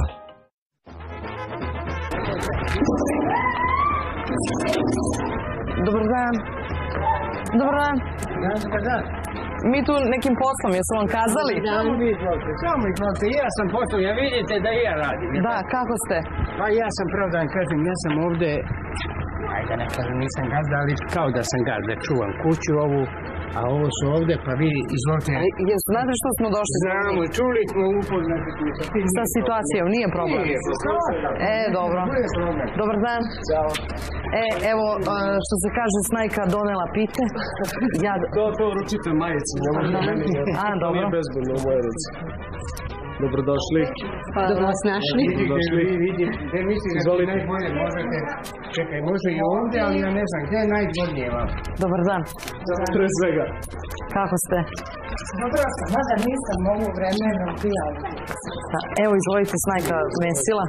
Speaker 3: Dobar dan. Dobar dan.
Speaker 5: Dobar dan.
Speaker 3: Mi tu nekim poslom, jesu vam kazali?
Speaker 5: Samo vi izvolite, samo izvolite, ja sam posao, ja vidite da i ja radim.
Speaker 3: Da, kako ste?
Speaker 5: Pa ja sam pravo da vam kažem, ja sam ovde, ajde ne kažem, nisam gazda, ali kao da sam gazda, čuvam kuću ovu, a ovo su ovde, pa vi izvolite.
Speaker 3: Jesu, znate što smo došli?
Speaker 5: Znamo, čuli smo upoznati
Speaker 3: sa situacijom, nije problem.
Speaker 5: Nije problem.
Speaker 3: E, dobro. Dobar dan.
Speaker 5: Ćao.
Speaker 3: E, evo, što se kaže, Snajka donela pite.
Speaker 7: Ja... To, to ručite majici.
Speaker 3: A, dobro.
Speaker 7: To nije bezbedno u moje ruci. Dobrodošli.
Speaker 4: Dobro vas našli.
Speaker 7: Dobrodošli.
Speaker 5: Vidim, gde misliš da je najbolje, možete, čekaj, može i ovde, ali ja ne znam, gde je najbolje vam?
Speaker 3: Dobar dan.
Speaker 7: Pre svega.
Speaker 3: Kako ste?
Speaker 8: Dobro sam, mada nisam mogu vremena pijala.
Speaker 3: Evo, izvolite snajka mesila.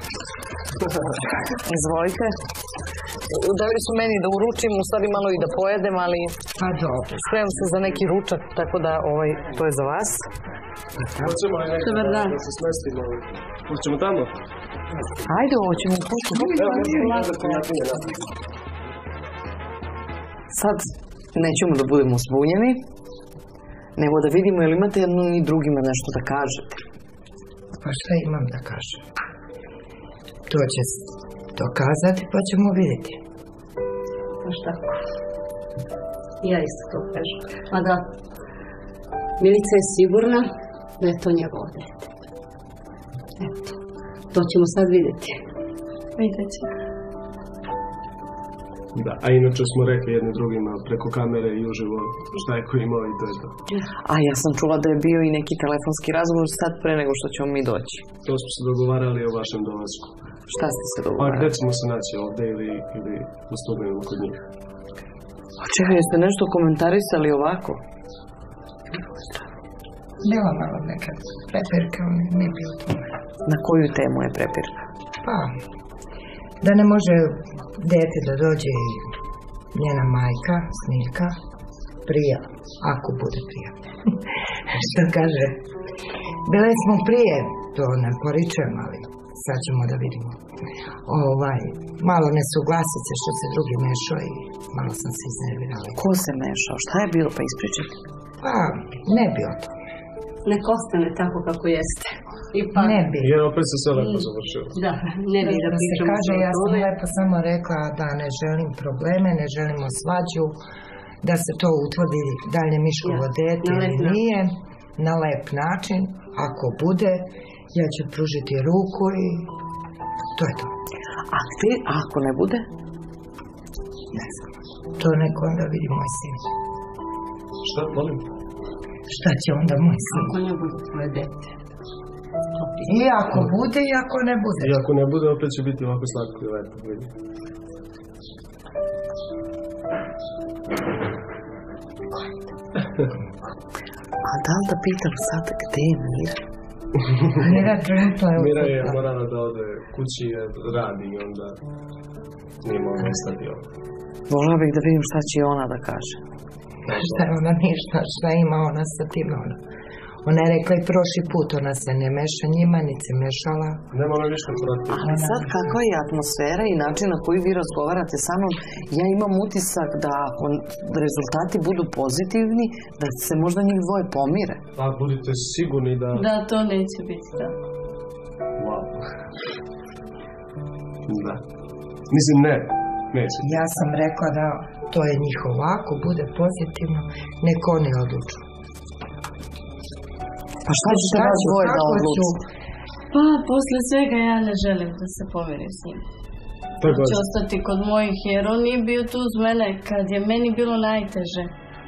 Speaker 3: Izvolite. Dali su meni da uručim, u stvari malo i da pojedem, ali
Speaker 8: Pa dobro.
Speaker 3: spremam se za neki ručak, tako da ovaj, to je za vas.
Speaker 7: Hoćemo li nekada
Speaker 2: Dobar dan.
Speaker 7: da se smestimo? Hoćemo tamo?
Speaker 3: Ajde, ovo ćemo pušti. Sad nećemo da budemo zbunjeni, nego da vidimo jel imate jedno i drugima nešto da kažete.
Speaker 8: Pa šta imam da kažem? To će se dokazati pa ćemo vidjeti.
Speaker 4: Baš tako. Ja isto to kažem. A da, Milica je sigurna da je to njegovo dete. Eto, to ćemo sad vidjeti.
Speaker 2: Vidjet ćemo.
Speaker 7: Da, a inače smo rekli jedni drugima preko kamere i uživo šta je ko imao i to je to.
Speaker 3: A ja sam čula da je bio i neki telefonski razgovor sad pre nego što ćemo mi doći.
Speaker 7: To smo se dogovarali o vašem dolasku.
Speaker 3: Šta ste se
Speaker 7: Pa
Speaker 3: dogovarali?
Speaker 7: gde ćemo se naći, ovde ili, ili u studiju kod njih?
Speaker 3: A čekaj, jeste nešto komentarisali ovako?
Speaker 8: Bila malo neka prepirka, ali ne bi o tome.
Speaker 3: Na koju temu je prepirka?
Speaker 8: Pa, da ne može dete da dođe i njena majka, Smiljka, prija, ako bude prija. Što kaže, bile smo prije, to ne poričujem, ali sad ćemo da vidimo. Ovaj, malo nesuglasice što se drugi mešao i malo sam se iznervirala.
Speaker 3: Ko se mešao? Šta je bilo, pa ispričajte?
Speaker 8: Pa, ne bi o to.
Speaker 4: Nek ostane tako kako jeste. Ipak,
Speaker 8: Ne bi.
Speaker 7: Jer opet se sve lepo završilo.
Speaker 4: da, ne bi da
Speaker 8: Da se
Speaker 4: pričamo
Speaker 8: kaže,
Speaker 4: o
Speaker 8: ja sam
Speaker 4: tome.
Speaker 8: lepo samo rekla da ne želim probleme, ne želimo svađu, da se to utvrdi dalje Miškovo
Speaker 4: Ja,
Speaker 8: dete
Speaker 4: na lep
Speaker 8: ili
Speaker 4: način.
Speaker 8: nije, na lep način. Ako bude, ja ću pružiti ruku i to je to.
Speaker 3: A ti, ako ne bude?
Speaker 8: Ne znam. To neko onda vidi moj sin.
Speaker 7: Šta, molim?
Speaker 8: Šta će onda moj sin?
Speaker 4: Ako ne bude tvoje dete.
Speaker 8: I ako bude i ako ne bude.
Speaker 7: I ako ne bude, opet će biti ovako slatko i lepo. Vidi.
Speaker 3: A da li da pitam sad gde je Mira?
Speaker 8: Mira trenutno je u
Speaker 7: Mira je
Speaker 8: fudbalu.
Speaker 7: morala da ode kući jer radi i onda nije mogla ostati ovdje.
Speaker 3: Volila bih da vidim šta će ona da kaže.
Speaker 8: Šta je ona ništa, šta ima ona sa tim ona. Ona je rekla i prošli put, ona se ne meša njima, niti se mešala.
Speaker 7: Nema ona ništa protiv.
Speaker 3: Ali sad kakva je atmosfera i način na koji vi razgovarate sa mnom, ja imam utisak da ako rezultati budu pozitivni, da se možda njih dvoje pomire.
Speaker 7: Pa budite sigurni da...
Speaker 2: Da, to neće biti tako.
Speaker 7: Wow. Da. Mislim ne, neće.
Speaker 8: Ja sam rekla da to je njihovo, ako bude pozitivno, neko oni odluču.
Speaker 3: Pa šta ćete vas dvoje da odluči?
Speaker 2: Pa, posle svega ja ne želim da se pomirim s njim.
Speaker 7: Tako
Speaker 2: Hoće
Speaker 7: je.
Speaker 2: ostati kod mojih, jer on nije bio tu uz mene kad je meni bilo najteže.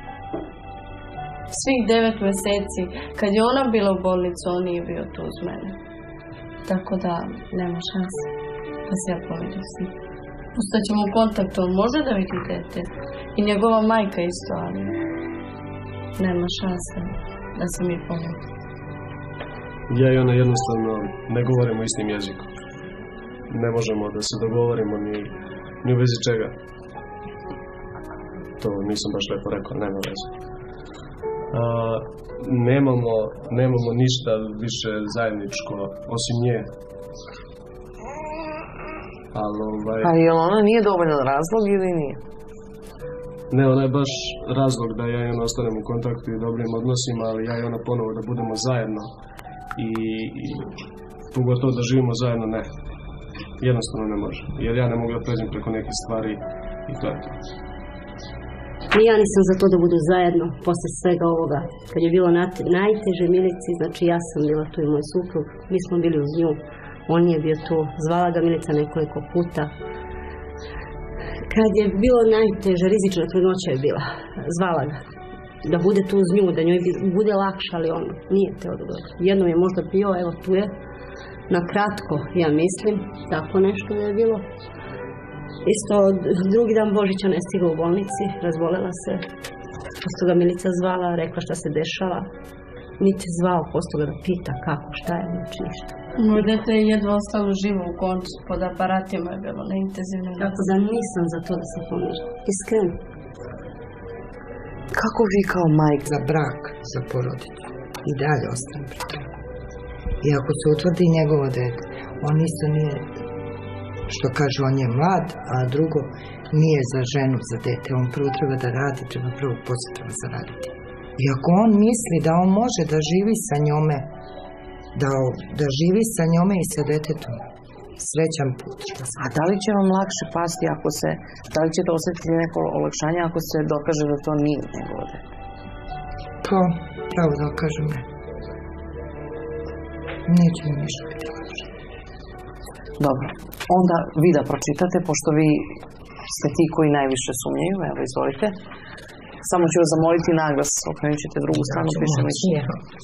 Speaker 2: Svih devet meseci, kad je ona bila u bolnicu, on nije bio tu uz mene. Tako da, nema šanse da se ja pomirim s njim. Ostaćemo u kontaktu, on može da vidi dete. I njegova majka isto, ali nema šanse da se mi pomirim.
Speaker 7: Ja i ona jednostavno ne govorimo istim jezikom. Ne možemo da se dogovorimo ni, ni u vezi čega. To nisam baš lepo rekao, nema veze. A, nemamo, nemamo ništa više zajedničko, osim nje. Ali ovaj...
Speaker 3: Pa jel ona nije dovoljan razlog ili nije?
Speaker 7: Ne, ona je baš razlog da ja i ona ostanem u kontaktu i dobrim odnosima, ali ja i ona ponovo da budemo zajedno i, i pogotovo da živimo zajedno, ne. Jednostavno ne može. Jer ja ne mogu da pređem preko neke stvari i to je to.
Speaker 4: Ni ja nisam za to da budu zajedno posle svega ovoga. Kad je bilo nat- najteže Milici, znači ja sam bila tu i moj suprug, mi smo bili uz nju, on nije bio tu, zvala ga Milica nekoliko puta. Kad je bilo najteže, rizična trudnoća je bila, zvala ga.
Speaker 9: da bude tu uz nju, da njoj bude lakše, ali on nije teo da dođe. Jednom je možda bio, evo tu je, na kratko, ja mislim, tako nešto je bilo. Isto, drugi dan Božića ne stigla u bolnici, razbolela se. Posto ga Milica zvala, rekla šta se dešava. Niti zvao, posto ga da pita kako, šta je, znači ništa.
Speaker 2: Moj dete je jedva ostalo živo u koncu, pod aparatima je bilo na intenzivnom.
Speaker 9: Tako da nisam za to da se pomiri. Iskreno.
Speaker 3: Kako vi kao majka?
Speaker 8: Za brak, za porodicu. I dalje ostajem pri tome. I ako se utvrdi njegovo dete, on isto nije, što kaže, on je mlad, a drugo nije za ženu, za dete. On prvo treba da radi, treba prvo posle treba zaraditi. I ako on misli da on može da živi sa njome, da, da živi sa njome i sa detetom, srećan put.
Speaker 3: A da li će vam lakše pasti ako se, da li ćete osjetiti neko olakšanje ako se dokaže da to nije njegovo dete?
Speaker 8: To, pravo da kažem ne. Neće mi ništa biti lakše.
Speaker 3: Dobro, onda vi da pročitate, pošto vi ste ti koji najviše sumnjaju, evo izvolite. Samo ću vas zamoliti naglas, okrenut ćete drugu stranu, piše mišljenje.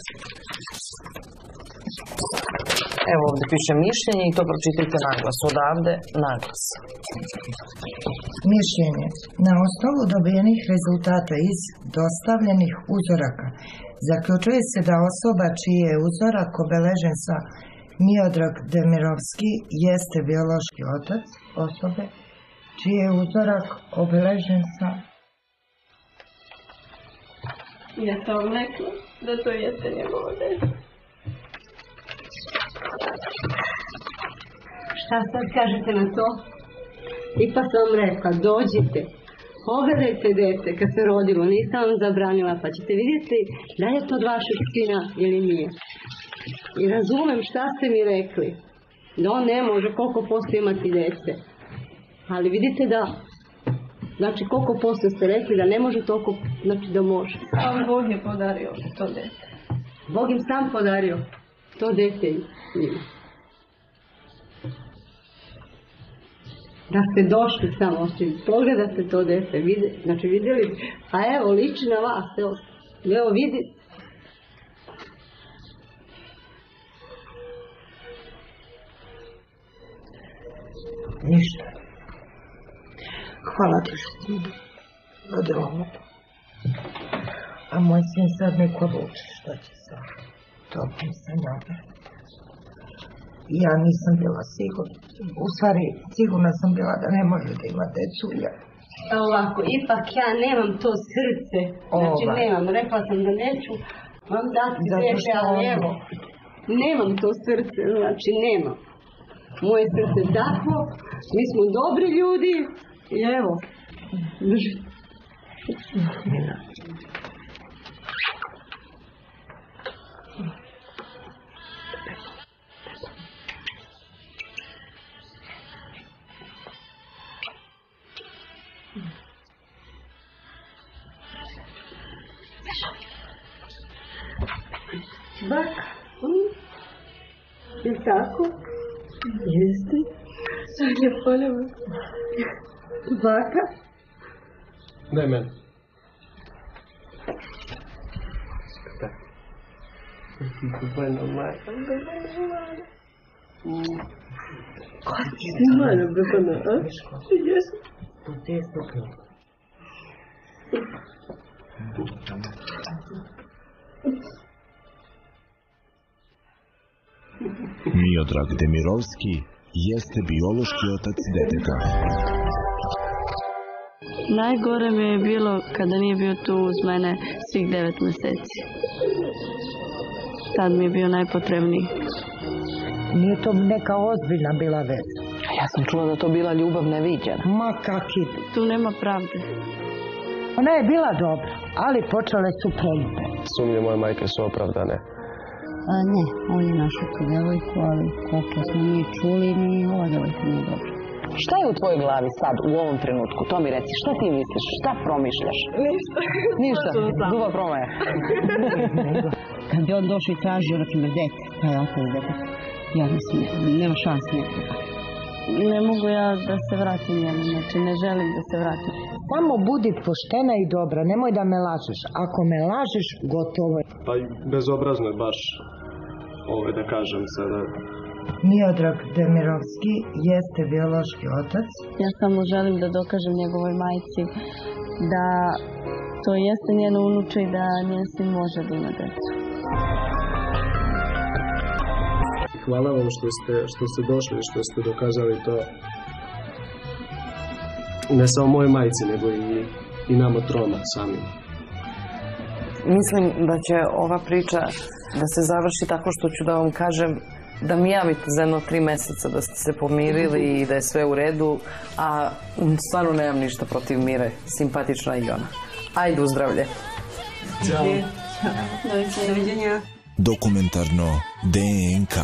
Speaker 3: Evo ovdje piše mišljenje i to pročitajte naglas, odavde naglas.
Speaker 8: Mišljenje. Na osnovu dobijenih rezultata iz dostavljenih uzoraka zaključuje se da osoba čiji je uzorak obeležen sa Miodrag Demirovski jeste biološki otac osobe čiji je uzorak obeležen sa...
Speaker 2: Ja sam vam rekla da to jeste njegovo dete.
Speaker 9: Šta sad kažete na to? Ipak sam vam rekla, dođite, pogledajte dete kad se rodilo, nisam vam zabranila, pa ćete vidjeti da je to od vašeg sina ili nije. I razumem šta ste mi rekli, da on ne može koliko posto imati dece. Ali vidite da, znači koliko posto ste rekli da ne može toliko, znači da može.
Speaker 2: A Bog je podario to dete.
Speaker 9: Bog im sam podario to dete njima. Da ste došli samo, pogledate to dete, vide, znači vidjeli, a evo liči na vas, evo, evo vidi.
Speaker 8: Ništa. Hvala ti što ti rodila mu to. A moj sin sad neko odluči šta će sa tokom sa njome. Ja nisam bila sigurna. U stvari, sigurna sam bila da ne može da ima decu. Ja.
Speaker 9: Ovako, ipak ja nemam to srce. Znači
Speaker 8: Ova.
Speaker 9: nemam, rekla sam da neću vam dati dete, ali evo, nemam to srce, znači nemam. Moje srce je tako, mi smo dobri ljudi i evo, drži. Baka, je tako? Jeste? Sad je poljava. Baka?
Speaker 7: Daj meni. Bueno, majka.
Speaker 9: Kako ti malo, Befana, a? Jesi?
Speaker 8: To te je stopilo.
Speaker 1: Miodrag Demirovski jeste biološki otac deteta.
Speaker 2: Najgore mi je bilo kada nije bio tu uz mene svih devet mjeseci. Tad mi je bio najpotrebniji.
Speaker 8: Nije to neka ozbiljna bila veza.
Speaker 3: Ja sam čula da to bila ljubav neviđena.
Speaker 8: Ma kaki.
Speaker 2: Tu nema pravde.
Speaker 8: Ona je bila dobra, ali počele su proljube.
Speaker 7: Sumnje moje majke su opravdane.
Speaker 4: A ne, on je našao tu devojku, ali koliko smo mi čuli, ni ova devojka nije dobra.
Speaker 3: Šta je u tvojoj glavi sad, u ovom trenutku? To mi reci, šta ti misliš, šta promišljaš?
Speaker 2: Ništa.
Speaker 3: Ništa, duva promaja.
Speaker 4: Kad bi on došao i tražio, na primjer, dete, taj otac dete, ja mislim, nema šanse nekada.
Speaker 2: Ne mogu ja da se vratim njemu, znači ne želim da se vratim.
Speaker 8: Samo budi poštena i dobra, nemoj da me lažeš. Ako me lažeš, gotovo je.
Speaker 7: Pa bezobrazno je baš, ovo da kažem sada.
Speaker 8: Miodrag Demirovski jeste biološki otac.
Speaker 2: Ja samo želim da dokažem njegovoj majci da to jeste njeno unuče i da njen sin može da ima decu.
Speaker 7: Hvala vam što ste, što ste došli i što ste dokazali to ne samo moje majci, nego i, i nama troma samim.
Speaker 3: Mislim da će ova priča da se završi tako što ću da vam kažem da mi javite za jedno tri meseca da ste se pomirili i da je sve u redu, a stvarno nemam ništa protiv Mire, simpatična i ona. Ajde, uzdravlje.
Speaker 7: Ćao.
Speaker 9: Doviđenja.
Speaker 1: Dokumentarno D N K.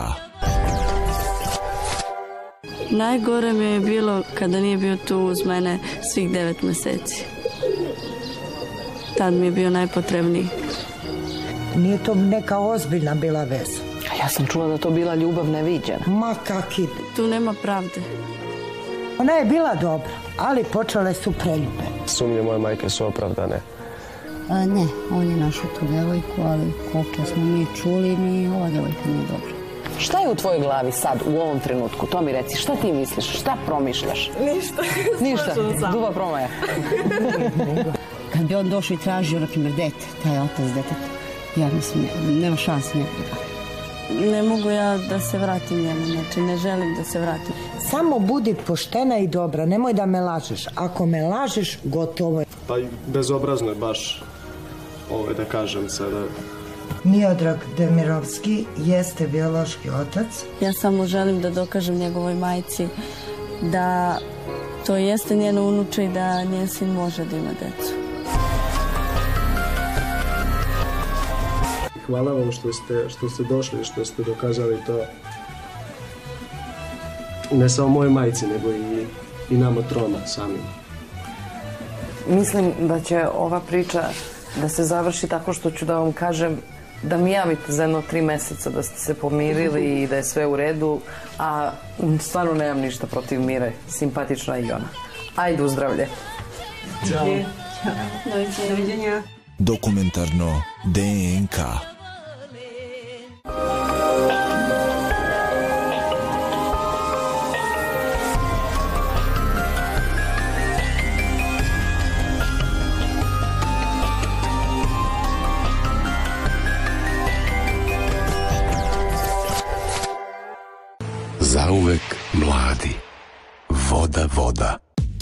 Speaker 2: Najgore mi je bilo kada nije bio tu uz mene svih devet meseci. Tad mi je bio najpotrebniji.
Speaker 8: Nije to neka ozbiljna bila veza.
Speaker 3: A ja sam čula da to bila ljubav neviđena.
Speaker 8: Ma kaki.
Speaker 2: Tu nema pravde.
Speaker 8: Ona je bila dobra, ali počele su preljube.
Speaker 7: Sumnje moje majke su opravdane.
Speaker 4: A, ne, on je našao tu devojku, ali koliko smo mi čuli, ni ova devojka nije dobra.
Speaker 3: Šta je u tvojoj glavi sad, u ovom trenutku? To mi reci, šta ti misliš, šta promišljaš?
Speaker 2: Ništa.
Speaker 3: Ništa, duva promaja.
Speaker 4: Kad bi on došao i tražio, na primjer, dete, taj otac deteta, ja mislim, ne, nema šanse njega.
Speaker 2: Ne mogu ja da se vratim njemu, znači ne želim da se vratim.
Speaker 8: Samo budi poštena i dobra, nemoj da me lažeš. Ako me lažeš, gotovo je.
Speaker 7: Pa bezobrazno je baš, ovo da kažem sada.
Speaker 8: Miodrag Demirovski jeste biološki otac.
Speaker 2: Ja samo želim da dokažem njegovoj majci da to jeste njeno unuče i da njen sin može da ima decu.
Speaker 7: Hvala vam što ste, što ste došli i što ste dokazali to ne samo moje majci, nego i, i nama troma samim.
Speaker 3: Mislim da će ova priča da se završi tako što ću da vam kažem da mi javite za jedno tri meseca da ste se pomirili i da je sve u redu, a stvarno nemam ništa protiv Mire, simpatična i ona. Ajde, uzdravlje.
Speaker 7: Ćao.
Speaker 9: Doviđenja.
Speaker 1: Dokumentarno D N K.
Speaker 10: Zauvek mladi. Voda, voda.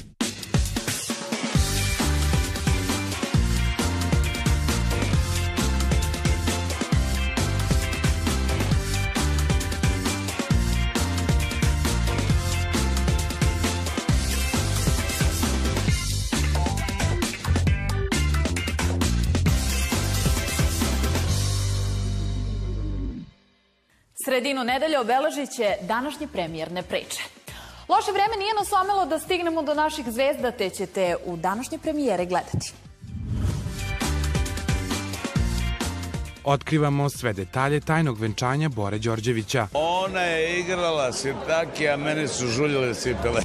Speaker 11: Sredinu nedelje obeležit će današnje premijerne priče. Loše vreme nije nas omelo da stignemo do naših zvezda, te ćete u današnje premijere gledati.
Speaker 12: Otkrivamo sve detalje tajnog venčanja Bore Đorđevića.
Speaker 13: Ona je igrala sirtaki, a meni su žuljele cipele.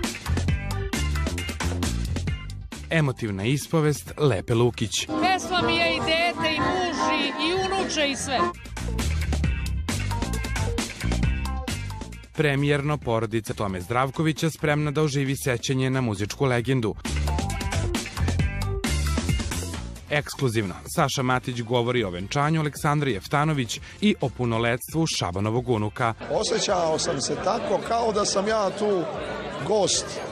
Speaker 12: Emotivna ispovest Lepe Lukić.
Speaker 14: Pesma mi je i dete, i muž, i unuče, i sve.
Speaker 12: Premijerno porodica Tome Zdravkovića spremna da oživi sećanje na muzičku legendu. Ekskluzivno, Saša Matić govori o venčanju Aleksandre Jeftanović i o punoletstvu Šabanovog unuka.
Speaker 15: Osjećao sam se tako kao da sam ja tu gost